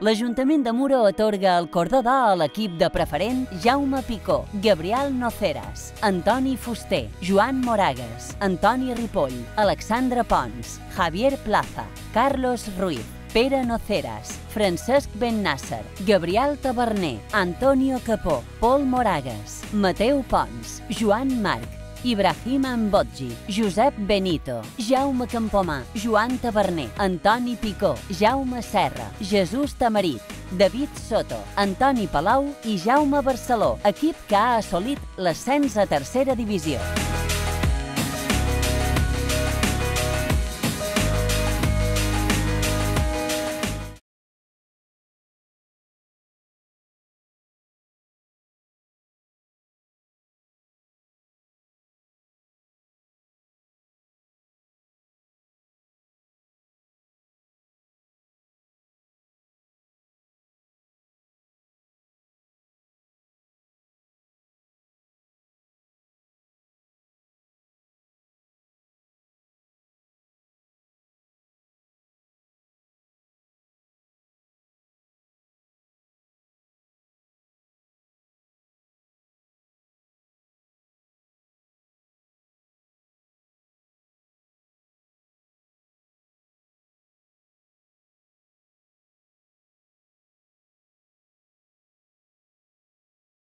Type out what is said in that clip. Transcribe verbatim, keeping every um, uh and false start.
L'Ajuntament de Muro atorga el cordó d'or a l'equip de preferent Jaume Picó, Gabriel Noceras, Antoni Fuster, Joan Moragues, Antoni Ripoll, Alexandre Pons, Javier Plaza, Carlos Ruiz, Pere Noceras, Francesc Bennàsser, Gabriel Taverner, Antonio Capó, Pol Moragues, Mateu Pons, Joan Marc, Ibrahim Ambotgi, Josep Benito, Jaume Campomà, Joan Taverner, Antoni Picó, Jaume Serra, Jesús Tamarit, David Soto, Antoni Palau i Jaume Barceló, equip que ha assolit l'ascens a tercera divisió.